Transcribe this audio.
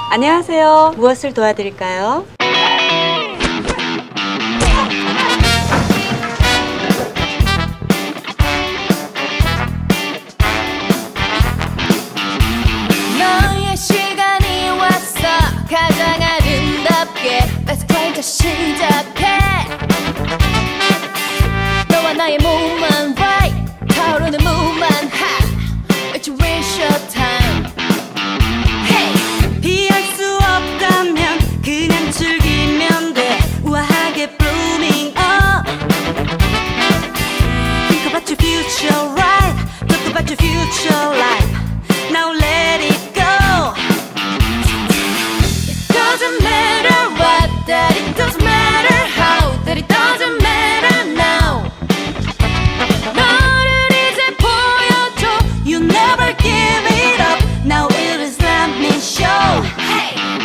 안녕하세요. 무엇을 도와드릴까요? 너의 시간이 왔어. 가장 아름답게 Let's play 더 시작해. 너와 나의 몸만 right, 타오르는 몸만 hot. It's waste your time. Hey, 피할 수 없다면 그냥 즐기면 돼. 우아하게 blooming up. Think about your future right. Talk about your future life. Now let it go. it doesn't matter what, that it doesn't matter how, that it doesn't matter now. 너를 이제 보여줘. You never give it up. Now it is let me show. Hey,